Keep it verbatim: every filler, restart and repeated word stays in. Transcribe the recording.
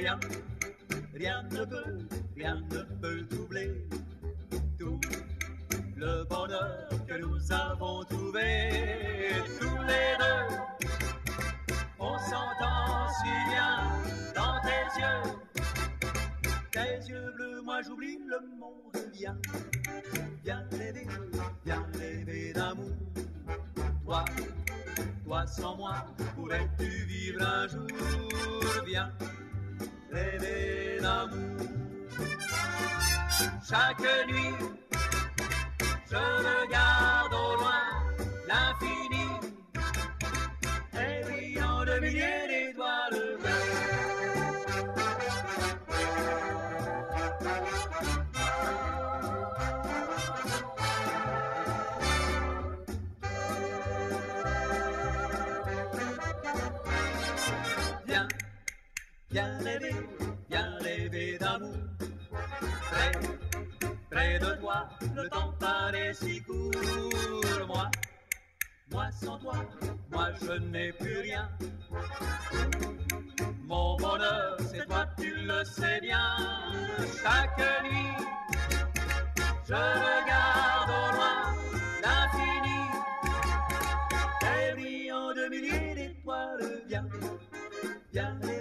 rien, rien ne peut, rien ne peut troubler tout le bonheur que nous avons trouvé tous les deux. On s'entend si bien dans tes yeux, tes yeux bleus, moi j'oublie le monde. Viens, viens rêver, viens rêver d'amour. Toi, toi sans moi, pourrais-tu vivre un jour? Viens rêver d'amour. Chaque nuit, je regarde au loin l'infini, et brillant de milliers d'étoiles. Viens, viens rêver, viens rêver d'amour. Près, près de toi, le temps paraît si court. Moi, moi sans toi, moi je n'ai plus rien. Mon bonheur, c'est toi, tu le sais bien. Chaque nuit, je regarde au loin l'infini, et brillant de milliers d'étoiles. Viens, viens.